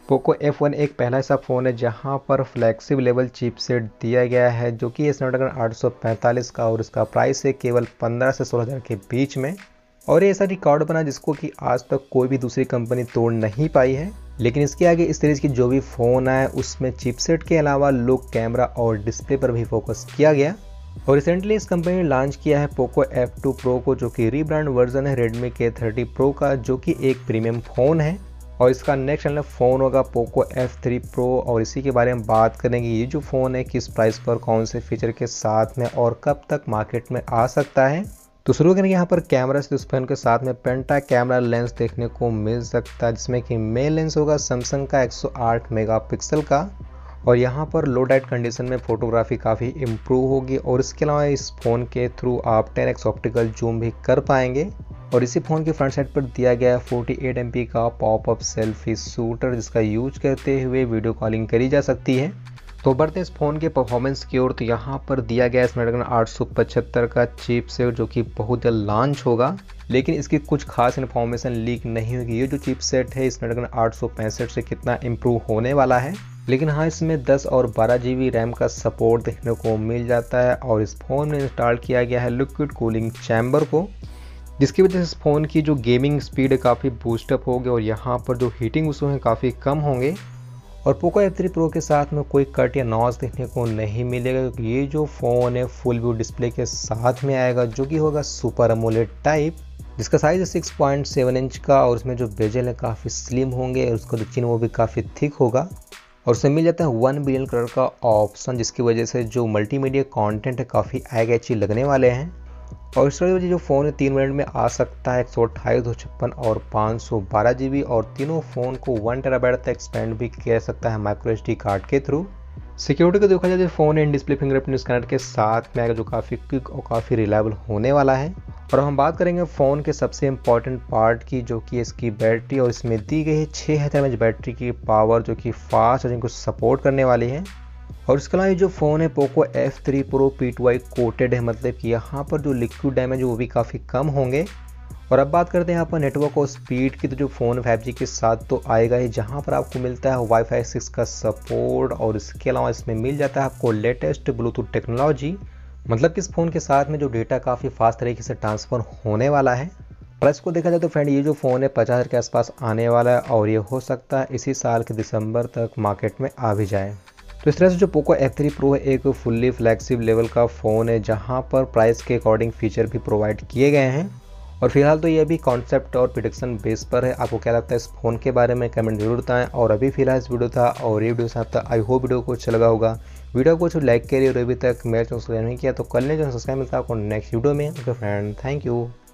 Poco F1 एक पहला ऐसा फ़ोन है जहां पर फ्लैगशिप लेवल चिपसेट दिया गया है जो कि स्नैपड्रैगन 845 का, और इसका प्राइस है केवल 15 से 16 हज़ार के बीच में। और ये ऐसा रिकॉर्ड बना जिसको कि आज तक कोई भी दूसरी कंपनी तोड़ नहीं पाई है। लेकिन इसके आगे इस सीरीज़ की जो भी फ़ोन आए उसमें चिपसेट के अलावा लुक, कैमरा और डिस्प्ले पर भी फोकस किया गया। और रिसेंटली इस कंपनी ने लॉन्च किया है पोको F2 प्रो को, जो कि रीब्रांड वर्जन है रेडमी K30 प्रो का, जो कि एक प्रीमियम फ़ोन है। और इसका नेक्स्ट चैनल फ़ोन होगा पोको F3 प्रो, और इसी के बारे में बात करेंगे। ये जो फ़ोन है किस प्राइस पर, कौन से फीचर के साथ में और कब तक मार्केट में आ सकता है। तो शुरू करेंगे यहाँ पर कैमरा से। इस फ़ोन के साथ में पेंटा कैमरा लेंस देखने को मिल सकता है, जिसमें कि मेन लेंस होगा सैमसंग का 108 मेगापिक्सल का। और यहाँ पर लो लाइट कंडीशन में फ़ोटोग्राफी काफ़ी इम्प्रूव होगी। और इसके अलावा इस फ़ोन के थ्रू आप 10x ऑप्टिकल जूम भी कर पाएंगे। और इसी फ़ोन की फ्रंट साइड पर दिया गया है 48 MP का पॉपअप सेल्फी शूटर, जिसका यूज करते हुए वीडियो कॉलिंग करी जा सकती है। तो बढ़ते इस फ़ोन के परफॉर्मेंस की ओर, तो यहाँ पर दिया गया है स्नैपड्रैगन 875 का चिपसेट, जो कि बहुत जल्द लॉन्च होगा। लेकिन इसकी कुछ खास इन्फॉर्मेशन लीक नहीं होगी। ये जो चिपसेट है स्नैपड्रैगन 865 से कितना इम्प्रूव होने वाला है। लेकिन हाँ, इसमें 10 और 12 GB रैम का सपोर्ट देखने को मिल जाता है। और इस फ़ोन में इंस्टॉल किया गया है लिक्विड कूलिंग चैम्बर को, जिसकी वजह से इस फ़ोन की जो गेमिंग स्पीड है काफ़ी बूस्टअप होगी। और यहाँ पर जो हीटिंग इशू है काफ़ी कम होंगे। और पोको F3 प्रो के साथ में कोई कट या नॉइज़ देखने को नहीं मिलेगा, क्योंकि ये जो फ़ोन है फुल व्यू डिस्प्ले के साथ में आएगा, जो कि होगा सुपर एमोलेड टाइप, जिसका साइज़ है 6.7 इंच का। और उसमें जो बेजल है काफ़ी स्लिम होंगे, और उसका जो चिन वो भी काफ़ी थिक होगा। और उसमें मिल जाता है 1 बिलियन कलर का ऑप्शन, जिसकी वजह से जो मल्टीमीडिया कंटेंट है काफ़ी आई कैची लगने वाले हैं। और इसकी वजह जो फ़ोन है 3 मिनट में आ सकता है, 128, 256 और 512 GB। और तीनों फ़ोन को 1 TB तक एक्सपेंड भी किया जा सकता है माइक्रो SD कार्ड के थ्रू। सिक्योरिटी को देखा जाए तो phone in display fingerprint scanner के साथ में आएगा, जो काफ़ी क्विक और काफ़ी रिलायबल होने वाला है। और हम बात करेंगे फ़ोन के सबसे इम्पॉर्टेंट पार्ट की, जो कि इसकी बैटरी। और इसमें दी गई है 6000 mAh बैटरी की पावर, जो कि फास्ट चार्जिंग को सपोर्ट करने वाली है। और इसके अलावा ये जो फ़ोन है Poco F3 pro P2I coated है, मतलब कि यहाँ पर जो लिक्विड डैमेज है वो भी काफ़ी कम होंगे। और अब बात करते हैं यहाँ पर नेटवर्क और स्पीड की। तो जो फ़ोन 5G के साथ तो आएगा ही, जहाँ पर आपको मिलता है Wi-Fi 6 का सपोर्ट। और इसके अलावा इसमें मिल जाता है आपको लेटेस्ट ब्लूटूथ टेक्नोलॉजी, मतलब कि इस फ़ोन के साथ में जो डेटा काफ़ी फास्ट तरीके से ट्रांसफ़र होने वाला है। प्राइस को देखा जाए तो फ्रेंड, ये जो फ़ोन है 50,000 के आसपास आने वाला है, और ये हो सकता है इसी साल के दिसंबर तक मार्केट में आ भी जाए। तो इस तरह से जो पोको F3 प्रो है एक फुल्ली फ्लैगशिप लेवल का फ़ोन है, जहां पर प्राइस के अकॉर्डिंग फीचर भी प्रोवाइड किए गए हैं। और फिलहाल तो ये भी कॉन्सेप्ट और प्रेडिक्शन बेस पर है। आपको क्या लगता है इस फ़ोन के बारे में, कमेंट जरूर बताएं। और अभी फिलहाल इस वीडियो था, और ये वीडियो से आप तक आई होप वीडियो को अच्छा लगा होगा। वीडियो को लाइक करिए, और अभी तक मेरे चैनल सब्सक्राइब नहीं किया तो कर लें। जो सब्सक्राइब मिलता है आपको नेक्स्ट वीडियो में। Okay friend, thank you.